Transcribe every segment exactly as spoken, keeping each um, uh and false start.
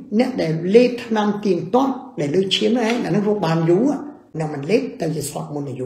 nè để lết năm tiền toán để lưu chiến ấy là nó vô bàn dú nào mình lết ta chỉ sọt môn này dú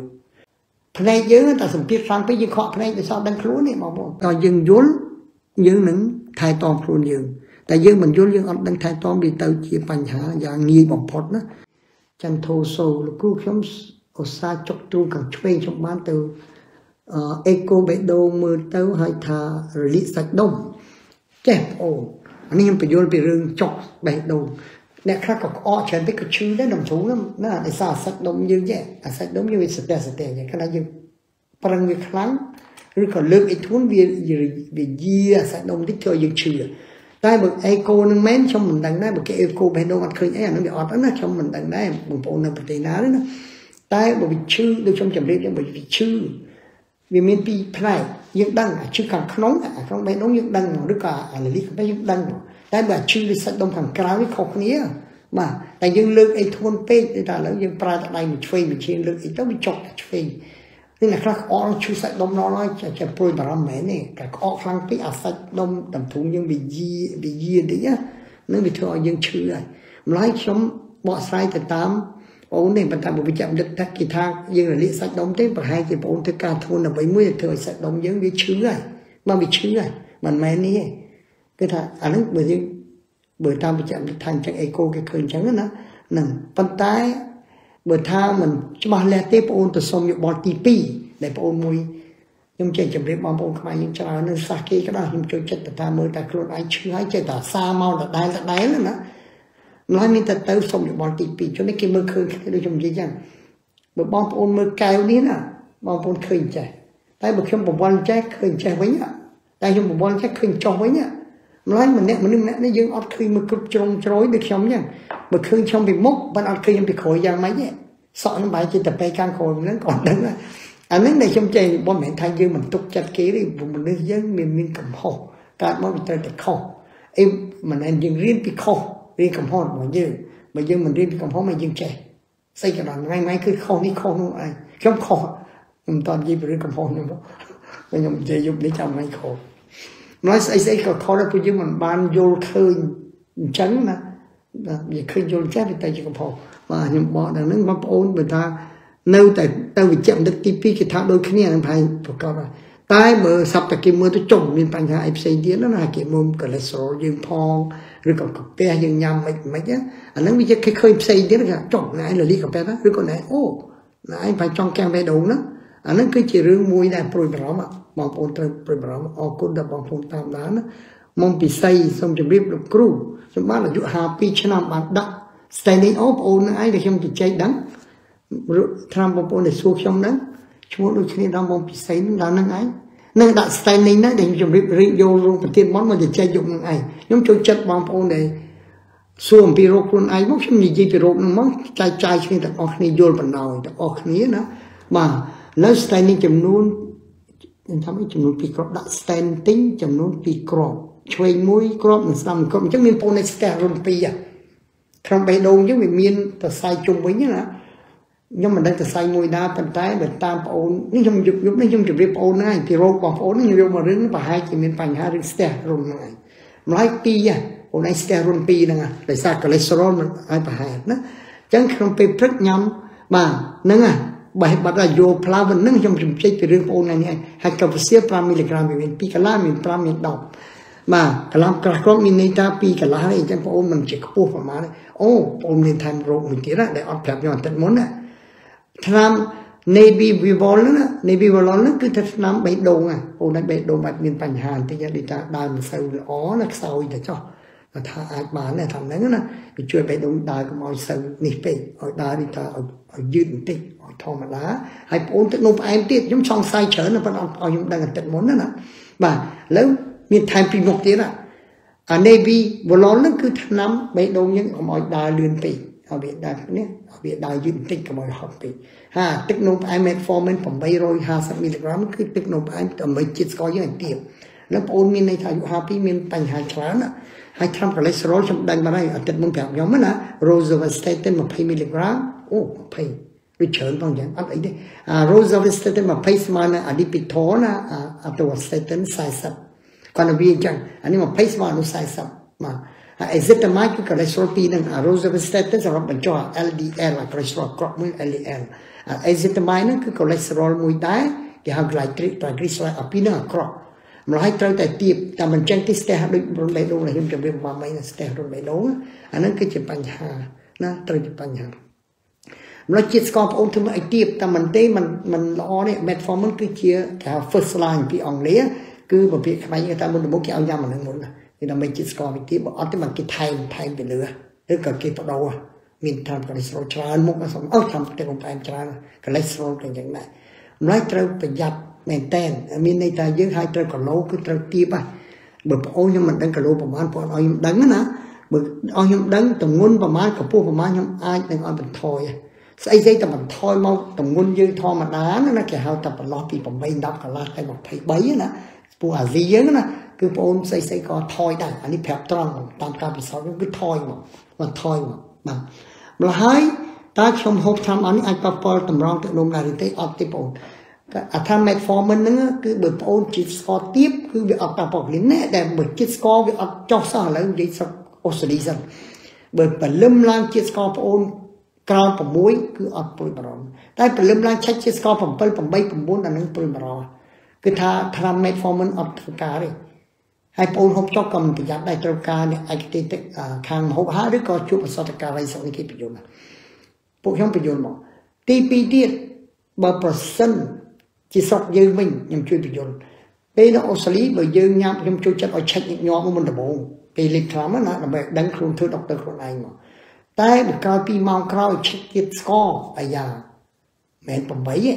này dưới ta sủng biết sang cái dương họ này để sao đang khốn này mà bọn ta dương dốn dương nứng thay tóm luôn dương tại dương mình dốn dương ông đang thay tóm bị tàu chỉបញ្ហាយ៉ាងងាយបំផុតណាចន្ទោសូលោកគ្រូខ្ញុំឧស្សាហ៍ចុកទូខាងឆ្វេងខ្ញុំបានទៅអេកូបេដូមើលទៅហើយថារលីកសាច់ដុំចេះអូអានេះខ្ញុំបញ្យល់ពីរឿងចុកបេះដូងអ្នកខ្លះក៏ក្អកច្រើនពេកក៏ឈឺដែរដំធូណាណាដោយសារសាច់ដុំយើងចេះអាសាច់ដុំយើងវាស្ទះស្ទះយ៉ាងខ្លះយើងប្រឹងវាខ្លាំងឬក៏លើកអីធួនវាវាយាអាសាច់ដុំតិចធ្វើយើងឈឺតែបើអេកូនឹងមែនខ្ញុំមិនដឹងដែរបើគេអេកូបេះដូងអត់ឃើញអីអានោះវាអត់ណាខ្ញុំមិនដឹងដែរបងប្អូននៅប្រទេសណាទេណាតែបើវាឈឺដូចខ្ញុំជម្រាបចឹងបើវាឈឺវាមានពីរផ្នែកយើងដឹងអាឈឺខាងក្នុងអាក្នុងបេះដូងយើងដឹងឬក៏អាលីខាងbênយើងដឹងតែបើឈឺលើសាច់ដុំខាងក្រៅវាខុសគ្នាបាទតែយើងលើកអីធ្ងន់ពេកដូចថាឥឡូវយើងប្រើតែដៃមួយឆ្វេងមួយឈាមលើកអីទៅវាចុកឆ្វេងនេះអ្នកខ្លះក្អកឈឺសាច់ដុំណហើយចាំព្រួយបារម្ភមែនទេតែក្អកខ្លាំងពេកអាសាច់ដុំដំធុងយើងវាយីវាយីតិចណានឹងវាធ្វើឲ្យយើងឈឺហើយម្ល៉េះខ្ញុំបកស្រាយទៅតាមអូននេះប៉ុន្តែបើវិជ្ជាដឹកថាគេថាយើងរលាកសាច់ដុំទេប្រហែលជាបងអូនធ្វើការធ្ងន់ដើម្បីមួយធ្វើឲ្យសាច់ដុំយើងវាឈឺហើយមកវាឈឺហើយមិនមែននេះទេគឺថាអានេះបើយើងបើតាមវិជ្ជាដឹកថាអញ្ចឹងអេកូគេឃើញអញ្ចឹងណាហ្នឹងប៉ុន្តែបើថាមិនច្បាស់លាស់ទេបងអូនទៅសុំយោបល់ទីពីរដែលបងអូនមួយខ្ញុំចេះជម្រាបបងប្អូនខ្មែរយើងច្រើននៅសាសគេក៏ដែរខ្ញុំចូលចិត្តទៅតាមមើលតែខ្លួនឯងឈឺហើយចេះតែសាមកដដែលដដែលណាម្ល៉េះមានតែទៅសុំយោបល់ទីពីរជួយគេមើលឃើញដូចខ្ញុំនិយាយចឹងបើបងប្អូនមើលកែវនេះណាបងប្អូនឃើញចេះតែបើខ្ញុំប្រវល់ចេះឃើញចេះវិញតែខ្ញុំប្រវល់ចេះឃើញចុះវិញម្ល៉េះម្នាក់មនុស្សម្នាក់នេះយើងអត់ឃើញមើលគ្រប់ជ្រុងជ្រោយដូចខ្ញុំចឹងបើឃើញខ្ញុំពីមុខមិនអត់ឃើញខ្ញុំពីក្រោយយ៉ាងម៉េចទេសក់នឹងបែរជាតែពេលខាងក្រោយហ្នឹងក៏ដឹងដែរអានេះដែលខ្ញុំចេះបងមិនមែនថាយើងមិនទុកចិត្តគេទេមនុស្សយើងមានមានកំហុសកើតមកវាត្រូវតែខុសអីមិនមែនយើងរៀនពីខុសរៀនកំហុសរបស់យើងបើយើងមិនរៀនពីកំហុសមកយើងចេះស្អីក៏ដល់ថ្ងៃថ្ងៃគឺខុសនេះខុសនោះឯងខ្ញុំខុសខ្ញុំតើនិយាយពីរឿងកំហុសនេះមកខ្ញុំនិយាយយប់នេះចាំថ្ងៃខុសម្ល៉េះស្អីស្អីក៏ខុសដែរព្រោះយើងមិនបានយល់ឃើញអញ្ចឹងណាវាឃើញយល់ចេះវាតែជាកំហុសបាទខ្ញុំបកដល់ហ្នឹងបងប្អូនបើថានៅតែទៅវិជ្ជាដឹកទីពីរគេថាដូចគ្នានឹងផែនប្រកបតែបើសប្តាហ៍គេមើលទៅចុះមានបញ្ហាអីផ្សេងទៀតណាគេមើលកូលេស្តេរ៉ុលយើងផងឬក៏កាពះយើងញ៉ាំមិនមិនអាហ្នឹងវាគេឃើញផ្សេងទៀតគេចុះណែលលីកាពះណាឬក៏ណែអូណែឯងphảiចង់កាំងបេះដូងណាអាហ្នឹងគឺជារឿងមួយដែលព្រួយបារម្ភបងប្អូនត្រូវព្រួយបារម្ភអរគុណដល់បងប្អូនតាមដានណាមុំពិសីសូមជម្រាបលោកគ្រូខ្ញុំបានអាយុห้าពីរឆ្នាំបានដាក់ standing up បងអូនឯងដែលខ្ញុំជជែកដឹងឆ្នាំបងប្អូនដែលសួរខ្ញុំហ្នឹងឈ្មោះដូចគ្នាដល់បងពិសីហ្នឹងដល់ហ្នឹងឯងនឹងដាក់ standing ហ្នឹងដែលខ្ញុំជម្រាបរៀបយករោងប្រធានមកមកជជែកយកហ្នឹងឯងខ្ញុំចូលចិត្តបងប្អូនដែលសួរអំពីរោគខ្លួនឯងមកខ្ញុំនិយាយពីរោគហ្នឹងមកចែកចាយគ្នាទាំងអស់គ្នាយល់បណ្ដោយទាំងអស់គ្នាណាបាទនៅ standing ចំនួនខ្ញុំថាចំនួនពីរគ្រាប់ដាក់ standing ចំនួនពីរគ្រាប់ឆ្វេងមួយគ្រាប់និងស្ដាំមួយគ្រាប់អញ្ចឹងមានបងប្អូនស្ទះរុនពីរក្នុងបេះដូងអញ្ចឹងវាមានសរសៃជុំវិញណាខ្ញុំមិនដឹងសរសៃមួយណាប៉ុន្តែបើតាមបងប្អូននេះខ្ញុំយប់យប់នេះខ្ញុំជម្រាបបងប្អូនហ្នឹងឯងពីរោគបងប្អូនខ្ញុំយកមករឿងប្រហែលជាមានបញ្ហារឿងស្ទះរុនហ្នឹងឯងម្ល៉េះពីរបងឯងស្ទះរុនពីរហ្នឹងដោយសារកូលេស្តេរ៉ុលមិនឲ្យប្រហែលណាអញ្ចឹងក្នុងពេលព្រឹកញ៉ាំបាទហ្នឹងហ่ะបើបាត់យកផ្លាវិញហ្នឹងខ្ញុំជម្រាបពីរឿងបងប្អូនហ្នឹងឯងហើយកប្បសិfiveមីលីក្រាមវាមានtwoកន្លះមានfiveមានtenបាទកន្លះក្រាស់គ្រាប់មានន័យថាtwoកន្លះទេអញ្ចឹងបងប្អូនមិនជាខ្ពស់ប្រហែលទេអូបងប្អូនមានថែមរោគមួយទៀតណាដែលអត់ប្រាប់ខ្ញុំអត់ទឹកមុនណាថ្នាំ Navy Vivol ណា Navy Vivol ហ្នឹងគឺថាថ្នាំបេះដូងណាអូនឯងបេះដូងបាត់មានបញ្ហាបន្តិចដូចថាដើរមិនសូវល្អណាខ្សោយទៅចុះថាអាចបានដែរថាហ្នឹងណាវាជួយបេះដូងដើរកុំឲ្យសូវនេះពេកឲ្យដើរនេះថាឲ្យយឺតបន្តិចឲ្យធម្មតាហើយបងអូនទឹកនោមផ្អែមទៀតខ្ញុំសង្ស័យច្រើនប៉ុន្តែអត់ឲ្យខ្ញុំដឹងតែទឹកមុនណាណាបាទឥឡូវមានថែមពីមុខទៀតណាអា Navy Vivol ហ្នឹងគឺថ្នាំបេះដូងយើងកុំឲ្យដើរលឿនពេកឲ្យវាដើរនេះឲ្យវាដើរយឺតបន្តិចកុំឲ្យហត់ពេកហាទឹកនោមផ្អែម Metformin eight hundred fiftyមីលីក្រាមគឺទឹកនោមផ្អែមដើម្បីជាតិស្ករយើងឲ្យទាបแล้วបងអូនមានន័យថាអាយុห้าปีមានបញ្ហាច្រើនណាហើយថ្នាំកូលេស្តេរ៉ុលខ្ញុំដឹងបានហើយអាទិត្យមុនប្រាប់ខ្ញុំណា Rosuvastatin twentyមីលីក្រាមអូtwentyវាច្រើនផងចឹងអត់អីទេអា Rosuvastatin twentyស្មើនឹង Adipitor ណាអា Atorvastatin forty គាត់និយាយអញ្ចឹងអានេះtwentyស្មើនឹងfortyបាទ Ezetimibe គឺ cholesterol ពីរហ្នឹង rosuvastatin សម្រាប់បញ្ចុះ L D L cholesterol ក្រក់មួយ L D L Ezetimibe ហ្នឹងគឺ cholesterol មួយដែរគេហៅ triglyceride ពីរហ្នឹងអាក្រក់ម្ល៉េះត្រូវតែទៀបតែមិនចឹងទេស្ទះដូចរុនបេះដូងខ្ញុំជម្រាបមកមិញស្ទះរុនបេះដូងអាហ្នឹងគឺជាបញ្ហាណាត្រូវជាបញ្ហាម្ល៉េះជាតិស្ករប្អូនធ្វើឲ្យទៀបតែមិនទេមិនមិនល្អនេះ metformin គឺជាគេហៅ first line ពីអង់គ្លេសគឺប្រភេទខ្វែងតែមុនដំបូងគេឲ្យញ៉ាំអាហ្នឹងមុនគឺដើម្បីជាតិស្ករវាទៀបបើអត់ទេមិនគេថែមថែមទៅលើឬក៏គេបដូរមានតាម cholesterol ច្រើនមុខអត់អត់តាមទឹកបំផ្លែងច្រើន cholesterol ក៏យ៉ាងដែរម្ល៉េះត្រូវប្រយ័ត្នមែនតែនមានន័យថាយើងឲ្យត្រូវគីឡូគឺត្រូវទៀបហើយបើបងអូនខ្ញុំមិនដឹងគីឡូប្រហែលបងឲ្យខ្ញុំដឹងណាបើអស់ខ្ញុំដឹងទម្ងន់ប្រហែលកម្ពស់ប្រហែលខ្ញុំអាចនឹងឲ្យបន្ថយស្អីស្អីតែបន្ថយមកទម្ងន់យើងធម្មតាណាគេហៅថាបន្លោះពីeight tenកន្លះទៅtwenty-threeណាពួកអាស៊ីយើងណាគឺបងអូនស្អីស្អីក៏ថយដែរអានេះប្រាប់ត្រង់តាមការពិសោធន៍គឺថយមកបន្ថយមកបាទម្ល៉េះហើយតើខ្ញុំហូបថ្នាំអស់នេះអាចប៉ះពាល់តម្រង់ទឹកនោមដែរឬទេអត់ទេបងអូនអាថា metformin ហ្នឹងគឺបើបងអូនជាតិស្ករទៀបគឺវាអត់ប៉ះពាល់គ្នាតែបើជាតិស្ករវាអត់ចុះសោះឥឡូវនិយាយស្រុកអូស្ត្រាលីសិនបើពលឹមឡើងជាតិស្ករបងអូនក្រោមsixគឺអត់ព្រួយបារម្ភតែពលឹមឡើងឆាច់ជាតិស្ករseven eight nineអានឹងព្រួយបារម្ភគឺថាថ្នាំ metformin អត់ធ្វើការទេហើយបងអូនហូបចុកក៏មិនប្រយ័ត្នដែរត្រូវការអ្នកឯកទេសខាងមហូបអាហារឬក៏ជួបប្រសតការីសុខនេះគេបញ្យល់ពួកខ្ញុំបញ្យល់មកទីtwoទៀតបើប្រសិនជាស្រុកយើងវិញខ្ញុំជួយបញ្យល់ពេលនៅអូស្ត្រាលីបើយើងញ៉ាំខ្ញុំជួយចិត្តឲ្យឆែកញឹកញាប់មុនដំបូងពេលលេខថ្នាំណាដើម្បីដឹងខ្លួនធ្វើដុកទ័រខ្លួនឯងមកតែបើក្រោយtwoម៉ោងក្រោយឆែកទៀតស្ករអាយ៉ាមិនeightទេten eleven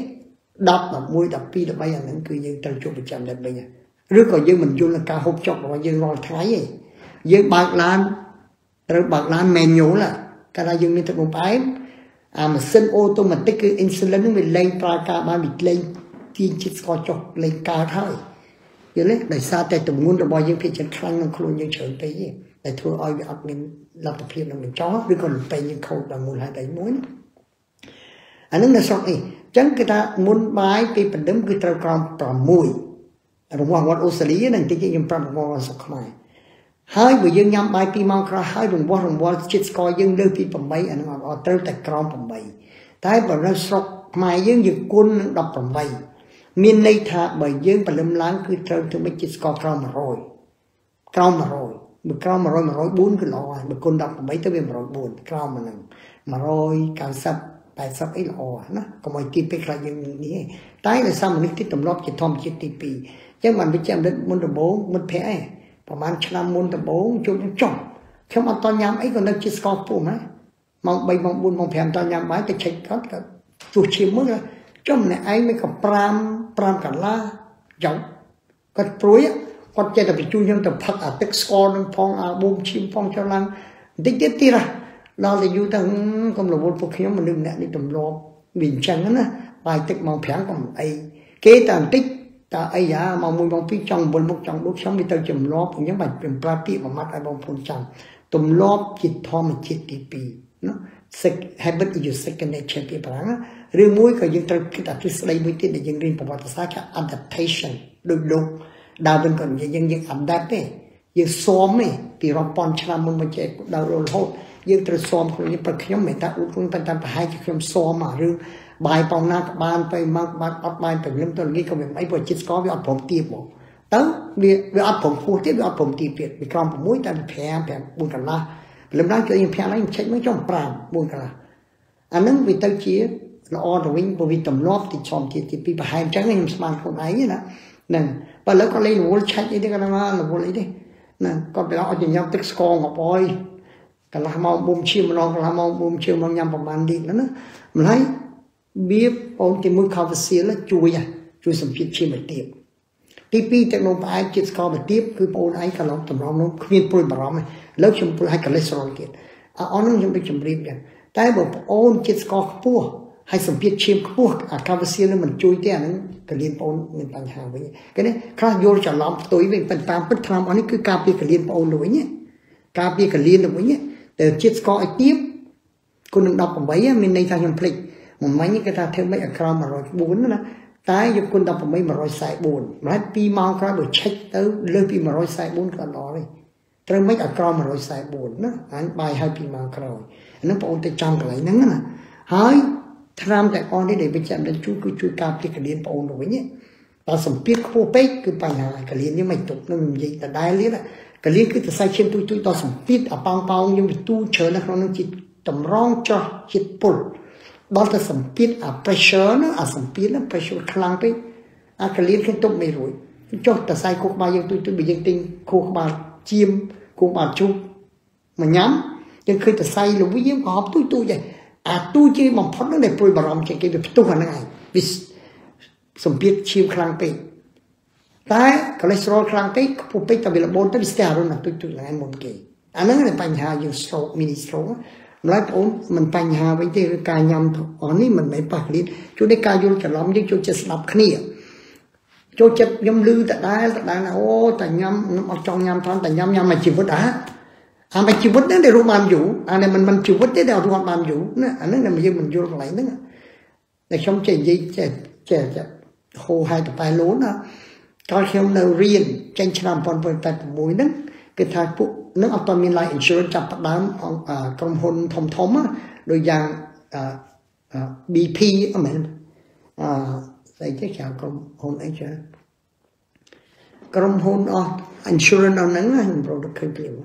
twelve thirteenអាហ្នឹងគឺយើងត្រូវជួបប្រចាំដែរវិញឬក៏យើងមិនយល់នឹងការហូបចុករបស់យើងរាល់ថ្ងៃទេយើងបើកឡានត្រូវបើកឡាន manual កាលណាយើងមានទឹកនោមផ្អែមអាម៉ាស៊ីនអូតូម៉ាទិកគឺ insulin នឹងវាលែងប្រើការបានវាលែងទាញជាតិស្ករចុះលែងកើតហើយយល់ទេដោយសារតែទម្ងន់របស់យើងភាគច្រើនខ្លាំងក្នុងខ្លួនយើងច្រើនពេកទេតែធ្វើឲ្យវាអត់មានលទ្ធភាពនឹងបញ្ចុះឬក៏ពេញយើងខូចដល់មូលហេតុអីមួយអានឹងនៅស្រុកនេះអញ្ចឹងគឺថាមុនបាយពេលបណ្ដឹងគឺត្រូវក្រោមsixរង្វាស់វត្តអូស្ត្រាលីហ្នឹងតិចខ្ញុំប្រាប់រង្វាស់ស្រុកខ្មែរហើយបើយើងញ៉ាំបាយtwoម៉ោងក្រោយហើយរង្វាស់រង្វាស់ជាតិស្ករយើងលើសពីeightអាហ្នឹងអត់ត្រូវតែក្រោមeightតែបើនៅស្រុកខ្មែរយើងយើងគុណនឹងeighteenមានន័យថាបើយើងព្រលឹមឡើងគឺត្រូវធ្វើម៉េចជាតិស្ករក្រោមone hundredក្រោមone hundredបើក្រោមone hundred one hundred fourគឺល្អហើយបើគុណeighteenទៅវាone hundred fourក្រោមហ្នឹងone ninety eighty eightyអីល្អណាកុំឲ្យទីពេកខ្លាចយើងនេះតែដោយសារមនុស្សទីទម្លាប់ជាធម្មជាតិទីtwoអញ្ចឹងបានវិជ្ជាមិត្តមុនដំបូងមិត្តភ័ក្តិឯងប្រហែលឆ្នាំមុនដំបូងជួបខ្ញុំចុះខ្ញុំអត់តញ៉ាំអីក៏នៅជាស្ករពុះណាម៉ោងthreeម៉ោងfourម៉ោងfiveតញ៉ាំបាយទៅឆែកគាត់ក៏ជួសឈាមមើលចុះម្នាក់ឯងមិនក៏five fiveកន្លះចុះគាត់ព្រួយគាត់ចេះតែបញ្ជូនខ្ញុំទៅផឹកអាទឹកស្ករនឹងផងអាបូមឈាមផងចុះឡើងបន្តិចទៀតទៀតដល់តែយូរទៅកុំរវល់ពួកខ្ញុំមនុស្សម្នាក់នេះទម្លាប់វាអញ្ចឹងណាបាយទឹកម៉ោងfiveក៏មិនអីគេតែបន្តិចតើអីយ៉ាម៉ោងoneម៉ោងtwoចង់បុលមុខចង់ដួលខ្ញុំវាទៅចំលាប់អញ្ចឹងបាច់ប្រើពាក្យមួយម៉ាត់ឲ្យបងប្អូនចាំទម្លាប់ជាធម្មជាតិទីtwoណា habit is your second nature ពីប្រាំងឬមួយក៏យើងត្រូវគិតអាទ្រឹស្ដីមួយទៀតដែលយើងរៀនប្រវត្តិសាស្ត្រថា adaptation ដូចលោកដើរវិញក៏និយាយយើងយើង adapt ទេយើងស៊ាំទេពីរាប់ពាន់ឆ្នាំមុនមកចេះដើររហូតយើងត្រូវស៊ាំខ្លួនយើងព្រោះខ្ញុំមិនថាអ៊ូខ្លួនប៉ុន្តែប្រហែលជាខ្ញុំស៊ាំអារឿងបាយប៉ោងណាក៏បានទៅមកបានអត់បាយព្រលឹមទៅល្ងាចក៏មិនអីព្រោះជាតិស្ករវាអត់ព្រមទៀបមកទៅវាវាអត់ព្រមពោះទៀតវាអត់ព្រមទៀបទៀតវាក្រោមsixតែfive five fourកន្លះព្រលឹមឡើងជួយយើងfiveឡើងឆែកមកចុះfive fourកន្លះអានឹងវាទៅជាល្អទៅវិញព្រោះវាទម្លាប់ទីចំទៀតទី2ប្រហែលអញ្ចឹងខ្ញុំស្មានខ្លួនឯងណាហ្នឹងបើឥឡូវក៏លេងរវល់ឆែកអីទេក៏ណារវល់អីទេណាគាត់ទៅឲ្យញ៉ាំទឹកស្ករមកអើយកន្លះម៉ោងបូមឈាមម្ដងកន្លះម៉ោងបូមឈាមមកញ៉ាំប្រហែលលីត្រណាម្ល៉េះវាបងទីមួយខោវាសៀលជួយជួយសម្ពាធឈាមឲ្យទៀបទីtwoទឹកនោមផ្អែមជាតិស្ករទៅទៀបគឺបងឯងកន្លងតម្រងនោមគ្មានព្រួយបារម្ភទេលើខ្ញុំព្រួយឲ្យ cholesterol ទៀតអអនខ្ញុំទៅជម្រាបចឹងតែបើបងអូនជាតិស្ករខ្ពស់ហើយសម្ពាធឈាមខ្ពស់អាកាវសៀលនឹងមិនជួយទេអានឹងកលៀនបងអូនមានបញ្ហាវិញគេនេះខ្លះយល់ច្រឡំផ្ទុយវិញប៉ុន្តែតាមពិតថ្នាំអស់នេះគឺការពារកលៀនបងអូនទៅវិញការពារកលៀនទៅវិញតែជាតិស្ករឲ្យទៀបគុណនឹងeighteenមានន័យថាខ្ញុំភ្លេចមួយមិញគេថាធ្វើម៉េចឲ្យក្រោមone hundred fourណាតែយកគុណeighteen one forty-fourម្ល៉េះtwoម៉ោងក្រោយបើឆែកទៅលើសពីone forty-fourក៏អត់ល្អទេត្រូវមិនឲ្យក្រមmột trăm bốn mươiណាអញបាយឲ្យពីមកក្រោយអានឹងបងអូនទៅចាំកន្លែងហ្នឹងណាហើយថ្នាំតែអស់នេះដែលវិជ្ជាមិនជួយគឺជួយការពារកលៀនបងអូនទៅវិញបើសម្ពាធខ្ពស់ពេកគឺបញ្ហាកលៀននេះមិនទុកនឹងនិយាយដដែលទៀតកលៀនគឺទៅសាច់ឈាមទូចទូចដល់សម្ពាធអាប៉ោងប៉ោងយើងវាទូច្រើននៅក្នុងនឹងជាតម្រងចោះជាតិពុលដល់ទៅសម្ពាធអា pressure ណាអាសម្ពាធណា pressure ខ្លាំងពេកអាកលៀនគឺទុកមិនរួចចុះតសៃខួរក្បាលយើងទូចទូចបើយើងទិញខួរក្បាលជាមខួរក្បាលជុំមួយញ៉ាំយើងឃើញតសៃល្វីយើងក៏ហប់ទូចទូចដែរអាទូចជាបំផុតហ្នឹងដែលព្រួយបារម្ភជាងគេវាផ្ទុះអាហ្នឹងឯងវាសម្ពាធឈាមខ្លាំងពេកតែ cholesterol ខ្លាំងពេកខ្ពស់ពេកតែវាលបូនទៅវាស្ទះរណាទូចទូចឡើងមុនគេអាហ្នឹងគឺបញ្ហាយើង stroke mini stroke ម្ល៉េះបងអូនមិនបញ្ហាវិញទេគឺការញ៉ាំអស់នេះមិនមែនប៉ះកលៀនជួយដល់ការយល់ច្រឡំយើងចូលចិត្តស្ដាប់គ្នាចូលចិត្តខ្ញុំលឺតដែលតដែលអូតែញ៉ាំអត់ចង់ញ៉ាំថនតែញ៉ាំញ៉ាំមួយជីវិតអាអាមួយជីវិតហ្នឹងដែលរស់បានយូរអានេះមិនមិនជីវិតទេដែលរស់បានយូរណាអាហ្នឹងដែលយើងមិនយល់កន្លែងហ្នឹងតែខ្ញុំចេះនិយាយចេះចេះហូរហើយតតែលូនណាកាលខ្ញុំនៅរៀនចេញឆ្នាំmột chín tám sáuហ្នឹងគឺថាពួកនឹងអត់មាន life insurance ចាប់ផ្ដើមក្រុមហ៊ុនធំធំដូចយ៉ាង B P អមែនអឺស្អីគេក្រុមហ៊ុនអីចាក្រុមហ៊ុនអស់ insurance ដល់ហ្នឹងខ្ញុំប្រដៅឃើញព្រាម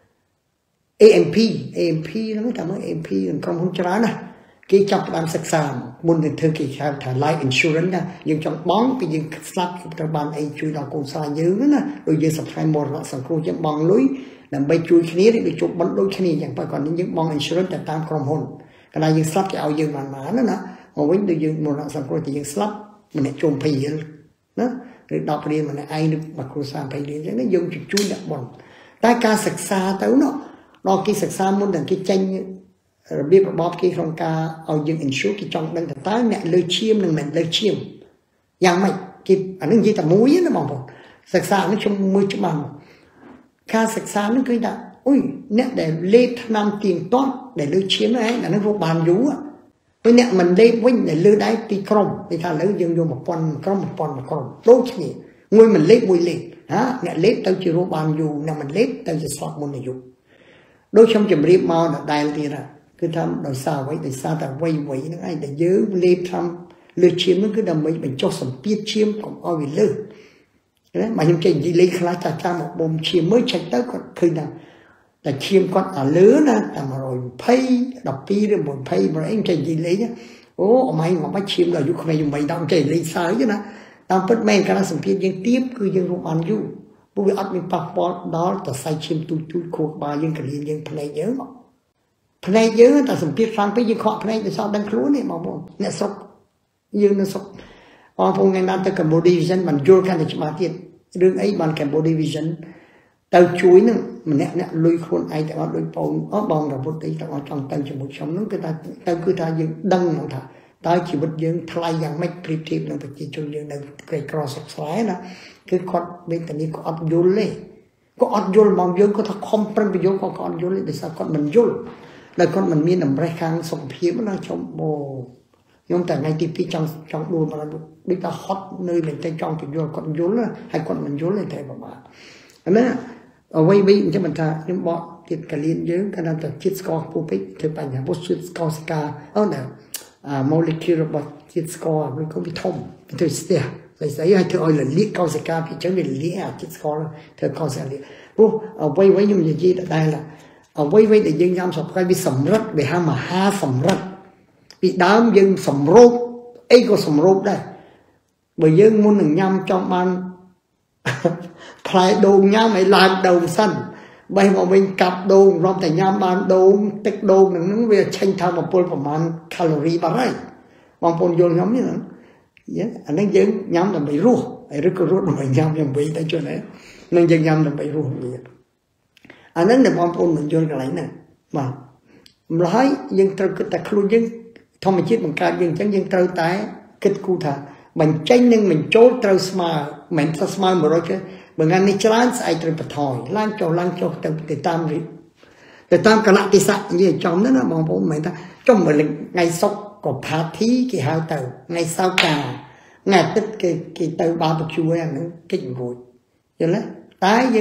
A M P A M P ហ្នឹងតែមើល A M P ក្រុមហ៊ុនច្រើនណាគេចាប់ផ្ដើមសិក្សាមុននឹងធ្វើគេហៅថា life insurance ណាយើងចង់បង់ពីយើងស្លាប់ត្រូវបានអីជួយដល់កូនស្រីយើងណាដូចយើងសប្តាហ៍មរណៈសង្គ្រោះយើងបង់លុយដើម្បីជួយគ្នាដូចជប់បន់ដូចគ្នាយ៉ាងបើគាត់យើងបង់ insurance តែតាមក្រុមហ៊ុនកន្លែងយើងស្លាប់គេឲ្យយើងបានបានណាមកវិញដូចយើងមរណៈសង្គ្រោះតែយើងស្លាប់ម្នាក់ជុំភ័យណាឬដប់រៀនម្នាក់ឯងឬមកគ្រូសាភ័យរៀនអញ្ចឹងយើងជួយដាក់បន់តែការសិក្សាទៅនោះដល់គេសិក្សាមុនតែគេចេញរបៀបរបបគេក្នុងការឲ្យយើង insure គេចង់ដឹងថាតើអ្នកលើឈាមនឹងមិនលើឈាមយ៉ាងម៉េចគេអានឹងនិយាយតែមួយណាបងប្អូនសិក្សានេះខ្ញុំមើលច្បាស់ការសិក្សានេះគឺថាអុយអ្នកដែលលេបថ្នាំទៀងទាត់ដែលលើឈាមហ្នឹងឯងអានឹងរកបានយូរពេលអ្នកមិនលេបវិញដែលលើដៃពីក្រុមគេថាឥឡូវយើងយក1000ក្រុម1000ក្រុមដូចគ្នាមួយមិនលេបមួយលេបហាអ្នកលេបទៅជារកបានយូរអ្នកមិនលេបទៅជាស្លាប់មុនអាយុដូចខ្ញុំជម្រាបមកដដែលទៀតណាគឺថាដោយសារអ្វីដោយសារតែវ័យវ័យហ្នឹងឯងដែលយើងលេបថ្នាំលើឈាមហ្នឹងគឺដើម្បីបញ្ចុះសម្ពាធឈាមកុំឲ្យវាលើណាមកខ្ញុំចេះនិយាយលេងខ្លះចាស់ចាស់មកបំឈាមមើលឆែកទៅគាត់ឃើញថាតែឈាមគាត់អាលើណាតែmột trăm hai mươi ដប់ពីរឬmột trăm hai mươiអីចេះនិយាយលេងអូអមៃមកបាច់ឈាមដល់យុគក្មេងយំបីដល់ចេះលេងសើចណាតាមពិតមែនកាលសម្ពាធយើងទៀបគឺយើងរកបានយូរពួកវាអត់មានប៉ះពាល់ដល់តសៃឈាមទូចទូចខួរក្បាលយើងកលៀនយើងភ្នែកយើងភ្នែកយើងតែសម្ពាធខ្លាំងពេកយើងខកភ្នែកដោយសារដឹងខ្លួននេះបងប្អូនអ្នកស្រុកយើងនៅស្រុកបងប្អូនថ្ងៃណាទៅ Cambodia Vision បានយល់កាន់តែច្បាស់ទៀតរឿងអីបាន Cambodia Vision ទៅជួយនឹងម្នាក់អ្នកលុយខ្លួនឯងតែអត់ដូចបងអស់បងរពុតអីទាំងអស់ចង់ទៅជាមួយខ្ញុំនឹងគឺថាទៅគឺថាយើងដឹងហ្មងថាតើជីវិតយើងថ្លៃយ៉ាងម៉េចប្រៀបធៀបនឹងប្រជាជនយើងនៅក្រីក្រសុខស្លែណាគឺគាត់វេទនាគាត់អត់យល់ទេគាត់អត់យល់មកយើងគាត់ថាខំប្រឹងបញ្យល់គាត់ក៏អត់យល់ទេដោយសារគាត់មិនយល់ដែលគាត់មិនមានតម្រេះខាងសុខភាពណាខ្ញុំបូខ្ញុំតែថ្ងៃទីពីរចង់ចង់ដួលមកដូចថាហត់នៅមែនតែចង់បញ្យល់គាត់យល់ហើយគាត់មិនយល់ទេតែប្រហែលអានេះអ្វីវិញអញ្ចឹងមិនថាខ្ញុំបកទៀតកលៀនយើងគាត់ថាជាតិស្ករខ្ពស់ពេកធ្វើបញ្ហាពុះជាតិស្ករស្កាអូណាអា molecule របស់ជាតិស្ករវាក៏វាធំវាទៅស្ទះស្អីស្អីឲ្យធ្វើឲ្យលលាកកោសិកាពីអញ្ចឹងវាលាកអាជាតិស្ករធ្វើកោសិកាលាកព្រោះអ្វីវិញខ្ញុំនិយាយដដែលអ្វីវិញដែលយើងញ៉ាំសពថ្ងៃវាសម្រិតវាហៅមហាសម្រិតពីដើមយើងសម្រូបអីក៏សម្រូបដែរបើយើងមុននឹងញ៉ាំចង់បានផ្លែដូងញ៉ាំឲ្យឡើងដូងសិនបែរមកវិញកាប់ដូងរំតែញ៉ាំបានដូងទឹកដូងហ្នឹងវាឆេញថាមពលប្រមាណកាឡូរីបាត់ហើយបងប្អូនយល់ខ្ញុំនេះណាអានេះយើងញ៉ាំដើម្បីរស់ហើយឬក៏រស់ដើម្បីញ៉ាំយ៉ាងវិញតែជួយណានឹងយើងញ៉ាំដើម្បីរស់វាអាហ្នឹងដែលបងប្អូនមិនយល់កន្លែងហ្នឹងបាទម្ល៉េះហើយយើងត្រូវគិតតែខ្លួនយើងធម្មជាតិបង្កើតយើងអញ្ចឹងយើងត្រូវតែគិតគូរថាបញ្ចេញនិងបញ្ចូលត្រូវស្មើមិនថាស្មើmột trămទេបើថ្ងៃនេះច្រើនស្អែកត្រូវបន្ថយឡើងចុះឡើងចុះទៅទៅតាមទៅតាមកលៈទេសៈនិយាយចំហ្នឹងណាបងប្អូនមិនមែនថាចុះមួយថ្ងៃសុកក៏ផាធីគេហៅទៅថ្ងៃសៅរ៍កាថ្ងៃអាទិត្យគេគេទៅបាបេក្យូហ្នឹងកិច្ចរួចយល់ទេតែយើង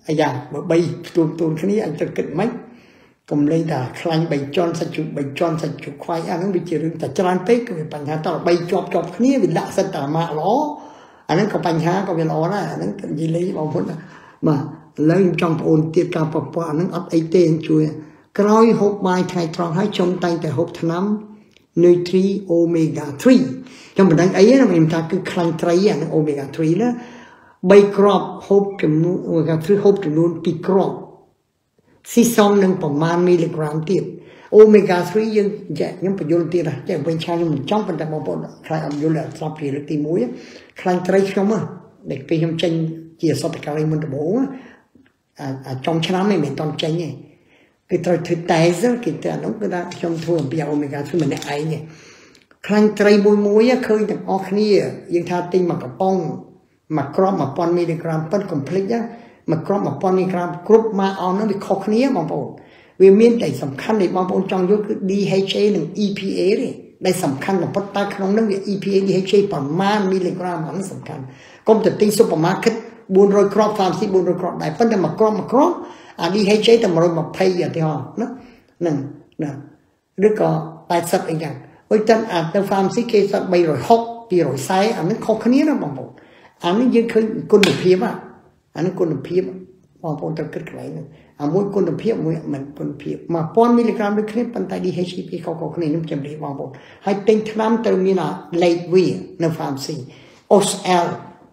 អាយ៉ាបើបីផ្ទួនទួនគ្នាអញទៅគិតមិនកុំលេងថាខ្លាញ់បីជាន់សាច់ជ្រូកបីជាន់សាច់ជ្រូកខ្វាយអាហ្នឹងវាជារឿងតែច្រើនពេកគឺវាបញ្ហាតើបីជាប់ជាប់គ្នាវាដាក់សិនតាម៉ាក់ល្អអាហ្នឹងក៏បញ្ហាក៏វាល្អដែរអាហ្នឹងនិយាយលេងបងប្អូនបាទឥឡូវខ្ញុំចង់បងប្អូនទៀតការប្រព័ន្ធអាហ្នឹងអត់អីទេជួយក្រោយហូបបាយថ្ងៃត្រង់ហើយខ្ញុំតែងតែហូបថ្នាំ Nutri Omega 3 ខ្ញុំមិនដឹងអីណាខ្ញុំថាគឺខ្លាញ់ត្រីអាហ្នឹង Omega 3 ណាបីគ្រាប់ហូបចំនួន Omega 3ហូបចំនួនពីរគ្រាប់ស៊ីសំនឹងប្រមាណមីលីក្រាមទៀត Omega 3យើងចាខ្ញុំបញ្យល់ទៀតចាវិញឆាខ្ញុំមិនចង់ប៉ុន្តែបងប្អូនខ្លាញ់អត់យល់ស្រាប់ពីលើកទីមួយខ្លាញ់ត្រីខ្ញុំហ៎ដែលពេលខ្ញុំចេញជាសតការីមុនដំបូងអាចុងឆ្នាំនេះមិនតន់ចេញទេគឺត្រូវធ្វើតែគេទៅអានោះគឺថាខ្ញុំធ្វើអំពី Omega 3ម្នាក់ឯងខ្លាញ់ត្រីមួយមួយឃើញទាំងអស់គ្នាយើងថាទិញមកកំប៉ុងមកគ្រាប់1000មីលីក្រាមប៉ុតកុំភ្លេចណាមកគ្រាប់1000មីលីក្រាមគ្រប់មកអស់នោះវាខុសគ្នាបងប្អូនវាមានតែសំខាន់នៃបងប្អូនចង់យល់គឺ D H A និង E P A ទេដែលសំខាន់បំផុតតែក្នុងនោះវា E P A D H A ប្រមាណមីលីក្រាមហ្នឹងសំខាន់កុំទៅទិញ supermarket 400គ្រាប់ pharmacy 400គ្រាប់ដែរប៉ុន្តែមកគ្រាប់មកគ្រាប់អា D H A តែ120ឧទាហរណ៍ណាហ្នឹងណាឬក៏80អីចឹងអុយតែអាទៅ pharmacy គេសត360 240អាហ្នឹងខុសគ្នាណាបងប្អូនអានេះយើងឃើញគុណភាពអានេះគុណភាពបងប្អូនត្រូវគិតកន្លែងហ្នឹងអាមួយគុណភាពមួយមិនគុណភាព1000មីលីក្រាមដូចគ្នាប៉ុន្តែ D H A ខុសៗគ្នាខ្ញុំជម្រាបបងប្អូនហើយទិញថ្នាំត្រូវមានអាលេខវានៅ pharmacy O S L